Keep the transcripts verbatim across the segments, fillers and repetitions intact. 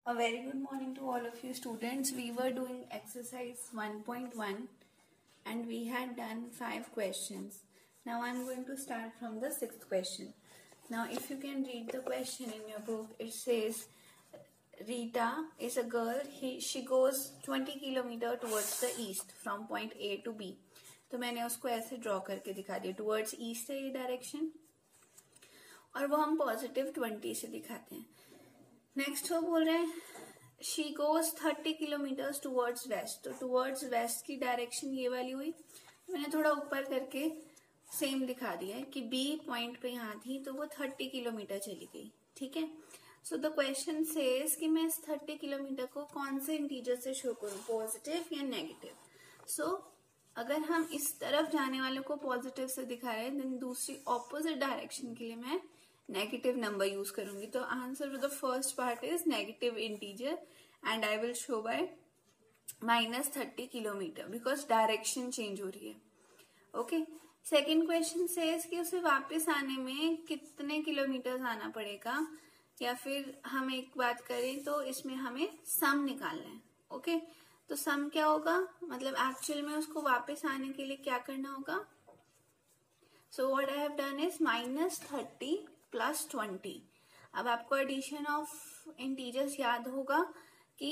A very good morning to all of you students. We were doing exercise one point one and we had done five questions. Now I am going to start from the sixth question. Now if you can read the question in your book, it says Rita is a girl. He, she goes twenty kilometer towards the east from point A to B. तो मैंने उसको ऐसे draw करके दिखा दिया. Towards east है ये direction और वो हम पॉजिटिव ट्वेंटी से दिखाते हैं. नेक्स्ट वो बोल रहे हैं she goes thirty kilometres towards west. तो टुवर्ड्स वेस्ट की डायरेक्शन ये वाली हुई. मैंने थोड़ा ऊपर करके सेम दिखा दिया है कि बी पॉइंट पे यहाँ थी तो वो थर्टी किलोमीटर चली गई. ठीक है. सो द क्वेश्चन सेज कि मैं इस थर्टी किलोमीटर को कौन से इंटीजर से शो करूं, पॉजिटिव या नेगेटिव. सो so, अगर हम इस तरफ जाने वाले को पॉजिटिव से दिखा रहे हैं देन दूसरी ऑपोजिट डायरेक्शन के लिए मैं नेगेटिव नंबर यूज करूंगी. तो answer for the first part is negative integer and I will show by minus thirty kilometre because direction change हो रही है. ओके. सेकेंड क्वेश्चन सेज कि उसे वापस आने में कितने किलोमीटर आना पड़ेगा, या फिर हम एक बात करें तो इसमें हमें सम निकालना है. Okay okay? तो सम क्या होगा, मतलब एक्चुअल में उसको वापस आने के लिए क्या करना होगा. So what I have done is minus thirty plus twenty. अब आपको एडिशन ऑफ इंटीजर्स याद होगा कि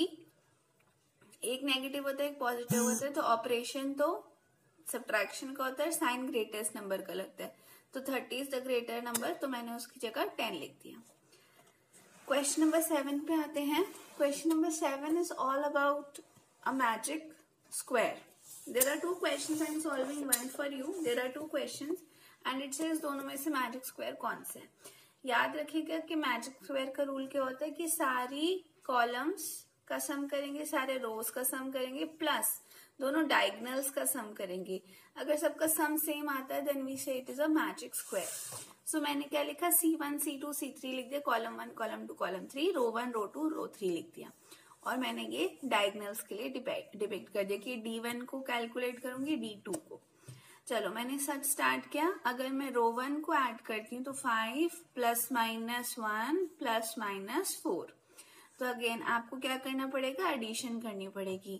एक नेगेटिव होता है एक पॉजिटिव होता है. तो ऑपरेशन तो सब्ट्रैक्शन का होता है, साइन ग्रेटेस्ट नंबर का लगता है. तो thirty is the greater number, तो मैंने उसकी जगह टेन लिख दिया. क्वेश्चन नंबर सेवन पे आते हैं. Question number seven is all about a magic square. There are two questions I am solving, one for you. There are two questions and it says दोनों में से magic square कौन से है. याद रखिएगा कि magic square का रूल क्या होता है कि सारी कॉलम्स का सम करेंगे, सारे रोज का सम करेंगे, प्लस दोनों डायगोनल्स का सम करेंगे. अगर सबका सम सेम आता है then we say it is a magic square. So मैंने क्या लिखा, C one C two C three लिख दिया, column one column two column three, row one row two row three लिख दिया. और मैंने ये डायगोनल्स के लिए डिपिक्ट कर दिया कि डी वन को कैलकुलेट करूंगी डी टू को. चलो मैंने सच स्टार्ट किया. अगर मैं रो वन को ऐड करती हूँ तो five plus minus one plus minus four. तो अगेन आपको क्या करना पड़ेगा, एडिशन करनी पड़ेगी.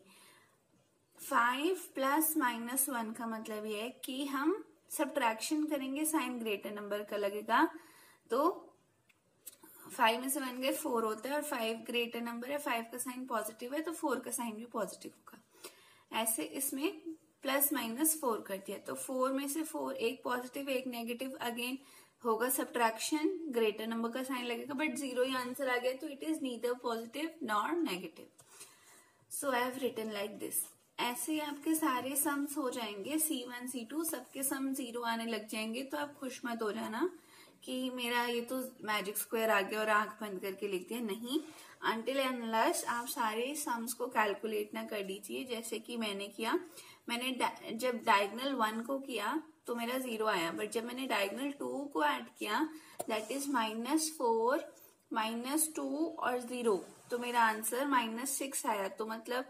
फाइव प्लस माइनस वन का मतलब ये है कि हम सब्ट्रैक्शन करेंगे, साइन ग्रेटर नंबर का लगेगा. तो फाइव में से वन गए फोर होता है और फाइव ग्रेटर नंबर है, फाइव का साइन पॉजिटिव है तो फोर का साइन भी पॉजिटिव होगा. ऐसे इसमें प्लस माइनस फोर कर दिया. तो फोर में से फोर, एक पॉजिटिव एक नेगेटिव, अगेन होगा सब्ट्रैक्शन, ग्रेटर नंबर का साइन लगेगा बट जीरो ही आंसर आ गया. तो it is neither positive nor negative. So I have written like this. ऐसे ही आपके सारे सम्स हो जाएंगे, सी वन सी टू सबके सम जीरो आने लग जाएंगे. तो आप खुश मत हो जाना कि मेरा ये तो मैजिक स्क्वायर आ गया और आंख बंद करके लिख दिया. नहीं, अनटिल एंड अनलेस आप सारे सम्स को कैलकुलेट ना कर दीजिए जैसे कि मैंने किया. मैंने जब डायगोनल वन को किया तो मेरा जीरो आया, बट जब मैंने डायगोनल टू को ऐड किया that is minus four minus two और जीरो, तो मेरा आंसर माइनस सिक्स आया. तो मतलब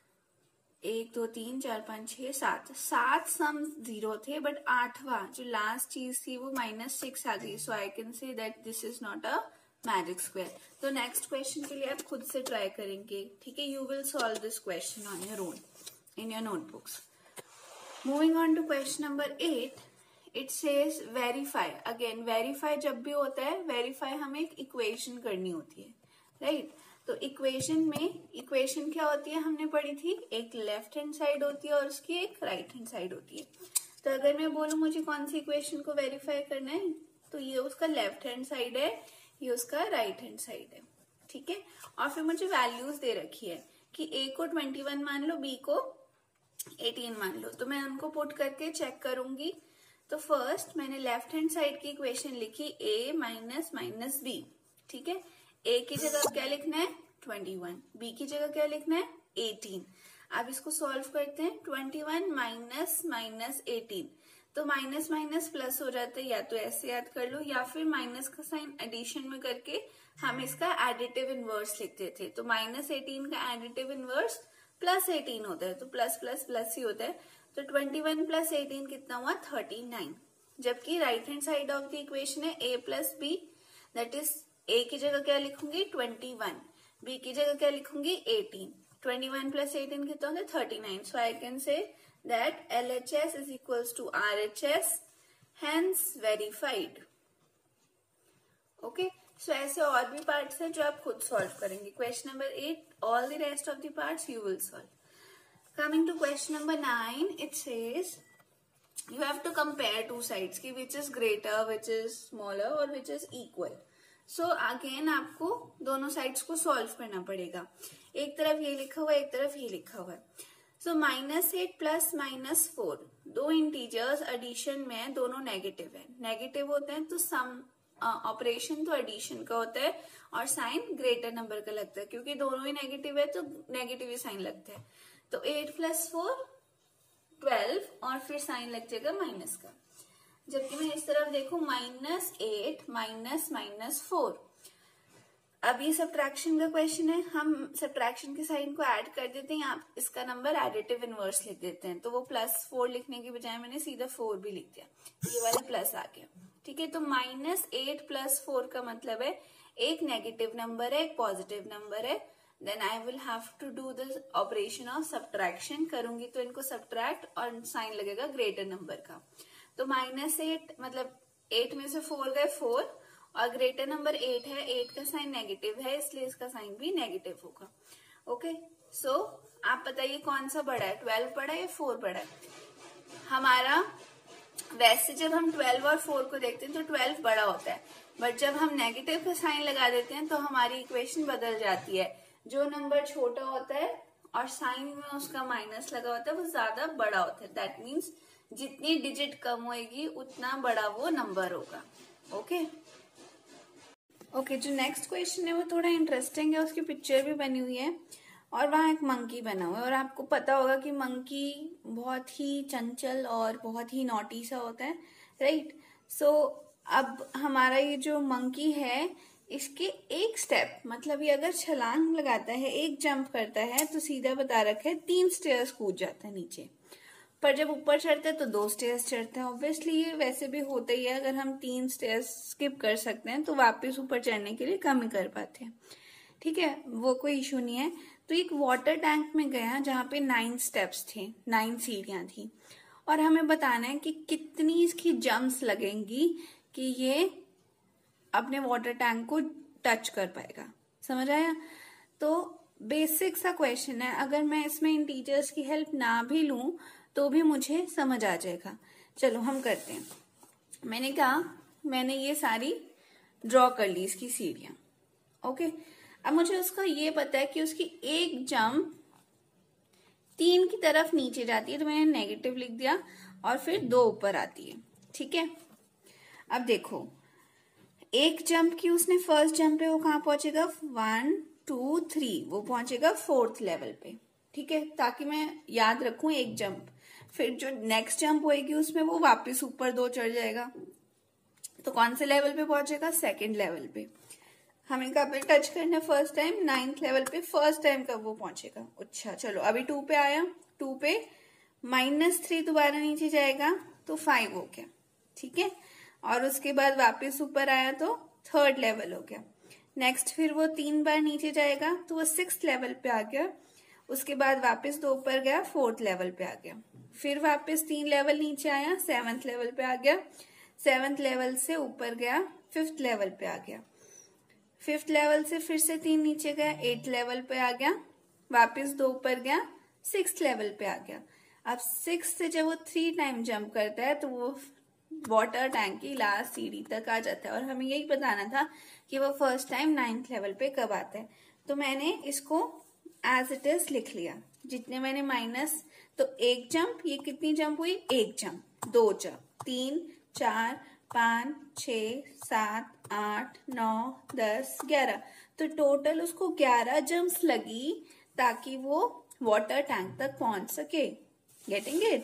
एक दो तीन चार पांच छह सात सात सम जीरो थे बट आठवां जो लास्ट चीज थी वो माइनस सिक्स आ गई. So I can say that this is not a magic square. तो नेक्स्ट क्वेश्चन के लिए आप खुद से ट्राई करेंगे. ठीक है, you will solve this question on your own in your notebooks. Moving on to question number eight. It says verify. Again verify जब भी होता है, वेरीफाई हमें एक इक्वेशन करनी होती है, राइट right? तो इक्वेशन में इक्वेशन क्या होती है हमने पढ़ी थी, एक लेफ्ट हैंड साइड होती है और उसकी एक राइट हैंड साइड होती है. तो अगर मैं बोलूं मुझे कौन सी इक्वेशन को वेरीफाई करना है तो ये उसका लेफ्ट हैंड साइड है, ये उसका राइट हैंड साइड है. ठीक है. और फिर मुझे वैल्यूज दे रखी है कि ए को ट्वेंटी वन मान लो, बी को एटीन मान लो. तो मैं उनको पुट करके चेक करूंगी. तो फर्स्ट मैंने लेफ्ट हैंड साइड की इक्वेशन लिखी ए माइनस माइनस बी. ठीक है. ए की जगह क्या लिखना है ट्वेंटी वन, बी की जगह क्या लिखना है एटीन. अब इसको सॉल्व करते हैं. Twenty one minus minus eighteen, तो माइनस माइनस प्लस हो जाता है. या तो ऐसे याद कर लो या फिर माइनस का साइन एडिशन में करके हम इसका एडिटिव इनवर्स लिखते थे. तो माइनस एटीन का एडिटिव इनवर्स प्लस एटीन होता है, तो प्लस प्लस प्लस ही होता है. तो ट्वेंटी वन प्लस एटीन कितना हुआ थर्टी नाइन. जबकि right hand side of the equation है A plus B, that is A की जगह क्या लिखूंगी ट्वेंटी वन, बी की जगह क्या लिखूंगी eighteen, twenty one plus eighteen कितना होता है thirty nine. So I can say that L H S is equals to R H S, hence verified. Okay, so ऐसे और भी पार्ट्स हैं जो आप खुद सॉल्व करेंगे. Question number eight, all the rest of the parts you will solve. Coming to question number nine, it says you have to compare two sides की which is greater, which is smaller और which is equal. so again आपको दोनों sides को solve करना पड़ेगा. एक तरफ ये लिखा हुआ है, एक तरफ ये लिखा हुआ है. so minus eight plus minus four, दो इंटीजर्स एडिशन में दोनों नेगेटिव है. नेगेटिव होते हैं तो सम ऑपरेशन तो एडिशन का होता है और साइन ग्रेटर नंबर का लगता है. क्योंकि दोनों ही नेगेटिव है तो नेगेटिव ही साइन लगता है. तो एट प्लस फोर ट्वेल्व और फिर साइन लग जाएगा माइनस का. जबकि मैं इस तरफ देखूं minus eight minus minus four. अब ये सब्ट्रैक्शन का क्वेश्चन है, हम सब्ट्रैक्शन के साइन को ऐड कर देते हैं. आप इसका नंबर एडिटिव इनवर्स लिख देते हैं. तो वो प्लस फोर लिखने की बजाय मैंने सीधा फोर भी लिख दिया, ये वाला प्लस आ गया. ठीक है, तो माइनस एट प्लस फोर का मतलब है एक नेगेटिव नंबर है, एक पॉजिटिव नंबर है. Then I will have to do the operation of subtraction. करूंगी तो इनको सब्ट्रैक्ट और साइन लगेगा ग्रेटर नंबर का. तो माइनस एट मतलब एट में से फोर गए फोर और ग्रेटर नंबर एट है, एट का साइन नेगेटिव है इसलिए इसका साइन भी नेगेटिव होगा. ओके, सो आप बताइए कौन सा बड़ा है, ट्वेल्व बड़ा है या फोर बड़ा है. हमारा वैसे जब हम ट्वेल्व और फोर को देखते हैं तो ट्वेल्व बड़ा होता है, बट जब हम नेगेटिव का साइन लगा देते हैं तो हमारी इक्वेशन बदल जाती है. जो नंबर छोटा होता है और साइन में उसका माइनस लगा होता है वो ज्यादा बड़ा होता है. दैट मीन्स जितनी डिजिट कम होएगी उतना बड़ा वो नंबर होगा. ओके ओके जो नेक्स्ट क्वेश्चन है वो थोड़ा इंटरेस्टिंग है. उसकी पिक्चर भी बनी हुई है और वहां एक मंकी बना हुआ है. और आपको पता होगा कि मंकी बहुत ही चंचल और बहुत ही नॉटी सा होता है, राइट. सो अब हमारा ये जो मंकी है इसके एक स्टेप मतलब ये अगर छलांग लगाता है, एक जंप करता है तो सीधा बता रखा है तीन स्टेयर्स कूद जाता है नीचे. पर जब ऊपर चढ़ता है तो दो स्टेयर्स चढ़ता है. ऑब्वियसली ये वैसे भी होता ही है, अगर हम तीन स्टेयर्स स्किप कर सकते हैं तो वापस ऊपर चढ़ने के लिए कम ही कर पाते हैं. ठीक है, वो कोई इशू नहीं है. तो एक वाटर टैंक में गया जहाँ पे नाइन स्टेप्स थे, नाइन सीढ़ियां थी और हमें बताना है कि कितनी इसकी जंप्स लगेंगी कि ये अपने वाटर टैंक को टच कर पाएगा. समझ आया. तो बेसिक सा क्वेश्चन है, अगर मैं इसमें इंटीजर्स की हेल्प ना भी लूं तो भी मुझे समझ आ जाएगा. चलो हम करते हैं. मैंने कहा मैंने ये सारी ड्रॉ कर ली इसकी सीढ़ियां. ओके, अब मुझे उसका ये पता है कि उसकी एक जंप तीन की तरफ नीचे जाती है तो मैंने नेगेटिव लिख दिया और फिर दो ऊपर आती है. ठीक है, अब देखो एक जंप की उसने फर्स्ट जंप पे वो कहाँ पहुंचेगा, वन टू थ्री, वो पहुंचेगा फोर्थ लेवल पे. ठीक है, ताकि मैं याद रखूं एक जंप. फिर जो नेक्स्ट जंप होएगी उसमें वो वापस ऊपर दो चढ़ जाएगा तो कौन से लेवल पे पहुंचेगा, सेकंड लेवल पे. हमें कहाँ पे टच करना फर्स्ट टाइम, नाइन्थ लेवल पे. फर्स्ट टाइम कब वो पहुंचेगा. अच्छा चलो अभी टू पे आया, टू पे माइनस थ्री दोबारा नीचे जाएगा तो फाइव हो गया. ठीक है, और उसके बाद वापस ऊपर आया तो थर्ड लेवल हो गया. नेक्स्ट फिर वो तीन बार नीचे जाएगा तो वो सिक्स लेवल पे आ गया. उसके बाद वापस दो ऊपर गया, फोर्थ लेवल पे आ गया. फिर वापस तीन लेवल नीचे आया, सेवंथ लेवल पे आ गया. सेवंथ लेवल से ऊपर गया, फिफ्थ लेवल पे आ गया. फिफ्थ लेवल से फिर से तीन नीचे गया, एट लेवल पे आ गया. वापस दो ऊपर गया, सिक्स लेवल पे आ गया. अब सिक्स से जब वो थ्री टाइम जंप करता है तो वो वाटर टैंक की लास्ट सीढ़ी तक आ जाता है. और हमें यही बताना था कि वो फर्स्ट टाइम नाइन्थ लेवल पे कब आता है. तो मैंने इसको एज इट इज लिख लिया. जितने मैंने माइनस, तो एक जंप, ये कितनी जंप हुई, एक जंप, दो जंप, तीन, चार, पांच, छह, सात, आठ, नौ, दस, ग्यारह. तो टोटल उसको ग्यारह जंप्स लगी ताकि वो वाटर टैंक तक पहुंच सके. Getting it.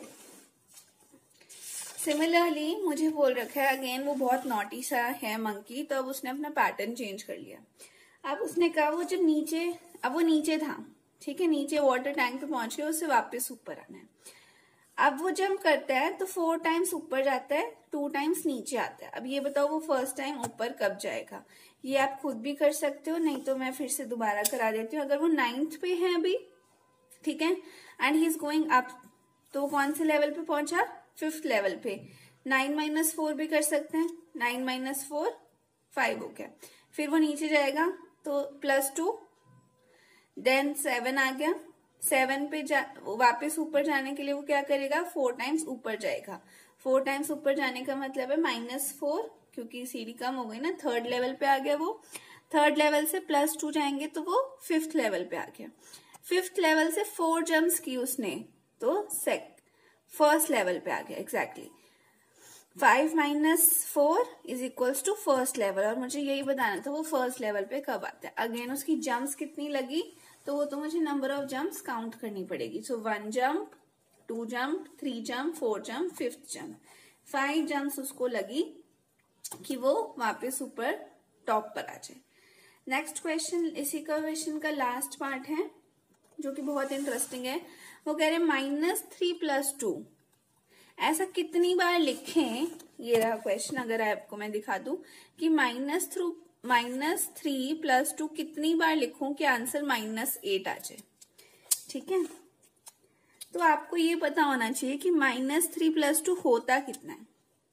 सिमिलरली मुझे बोल रखा है, अगेन वो बहुत नॉटी सा है मंकी, तो अब उसने अपना पैटर्न चेंज कर लिया. अब उसने कहा वो जब नीचे, अब वो नीचे था, ठीक है, नीचे वाटर टैंक पे पहुंच गया, उससे वापस ऊपर आना है. अब वो जंप करता है तो फोर टाइम्स ऊपर जाता है, टू टाइम्स नीचे आता है। अब ये बताओ वो फर्स्ट टाइम ऊपर कब जाएगा? ये आप खुद भी कर सकते हो, नहीं तो मैं फिर से दोबारा करा देती हूँ। अगर वो नाइन्थ पे है अभी, ठीक है, and he is going up, तो वो कौन से लेवल पे पहुंचा? फिफ्थ लेवल पे। नाइन माइनस फोर भी कर सकते हैं, नाइन माइनस फोर फाइव हो गया। फिर वो नीचे जाएगा तो प्लस टू, देन सेवन आ गया। सेवन पे जा वापस ऊपर जाने के लिए वो क्या करेगा? फोर टाइम्स ऊपर जाएगा। फोर टाइम्स ऊपर जाने का मतलब है माइनस फोर, क्योंकि सीढ़ी कम हो गई ना, थर्ड लेवल पे आ गया वो। थर्ड लेवल से प्लस टू जाएंगे तो वो फिफ्थ लेवल पे आ गया। फिफ्थ लेवल से फोर जंप्स की उसने, तो सेक फर्स्ट लेवल पे आ गया। Exactly five minus four is equals to first level, और मुझे यही बताना था वो फर्स्ट लेवल पे कब आता है। अगेन उसकी जंप्स कितनी लगी, तो वो तो मुझे नंबर ऑफ जंप्स काउंट करनी पड़ेगी। So one jump, two jump, three jump, four jump, fifth jump, five jumps उसको लगी कि वो वापस ऊपर टॉप पर आ जाए। नेक्स्ट क्वेश्चन, इसी का क्वेश्चन का लास्ट पार्ट है जो कि बहुत इंटरेस्टिंग है। वो कह रहे माइनस थ्री प्लस टू ऐसा कितनी बार लिखें। ये रहा क्वेश्चन, अगर आपको मैं दिखा दूं कि minus three minus three plus two कितनी बार लिखूं कि आंसर माइनस एट आ जाए। ठीक है, तो आपको ये पता होना चाहिए कि माइनस थ्री प्लस टू होता कितना है।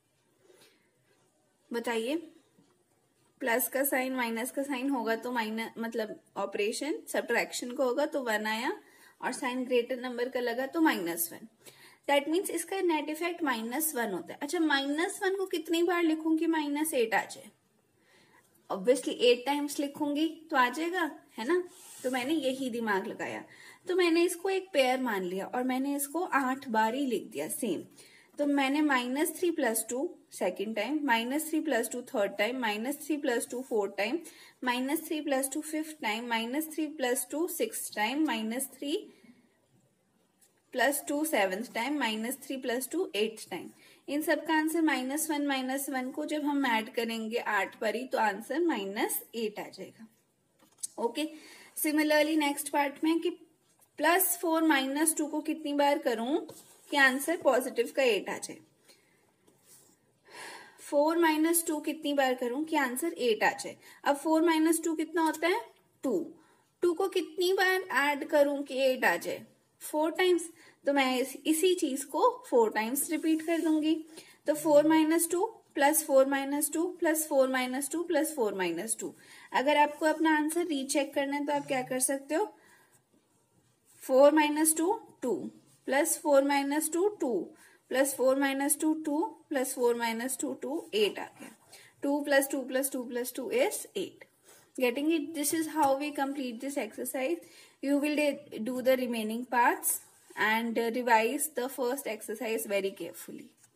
बताइए, प्लस का साइन माइनस का साइन होगा तो माइनस मतलब ऑपरेशन सब्ट्रैक्शन को होगा तो वन आया, और साइन ग्रेटर नंबर का लगा तो माइनस वन। दैट मीन्स इसका नेट इफेक्ट माइनस वन होता है। अच्छा, माइनस वन को कितनी बार लिखूं कि माइनस एट आ जाए? ऑब्वियसली एट टाइम्स लिखूंगी तो आ जाएगा, है ना। तो मैंने यही दिमाग लगाया, तो मैंने इसको एक पेयर मान लिया और मैंने इसको आठ बार ही लिख दिया सेम। तो मैंने minus three plus two second time, minus three plus two third time, minus three plus two fourth time, minus three plus two fifth time, minus three plus two six time, minus three plus two seventh time, minus three plus two eighth time. इन सब का answer minus one minus one को जब हम add करेंगे आठ पर ही तो आंसर माइनस एट आ जाएगा। ओके, सिमिलरली नेक्स्ट पार्ट में कि प्लस फोर माइनस टू को कितनी बार करूं कि आंसर पॉजिटिव का एट आ जाए। फोर माइनस टू कितनी बार करूं कि आंसर एट आ जाए। अब फोर माइनस टू कितना होता है? टू। टू को कितनी बार ऐड करूं कि एट आ जाए? Four times. तो मैं इस, इसी चीज को फोर टाइम्स रिपीट कर दूंगी। तो four minus two plus four minus two plus four minus two plus four minus two. अगर आपको अपना आंसर रीचेक करना है तो आप क्या कर सकते हो? Four minus two two plus four minus two two plus four minus two two plus four minus two two eight आ गया। Two plus two plus two plus two is eight. Getting it? This is how we complete this exercise. You will do the remaining parts and revise the first exercise very carefully.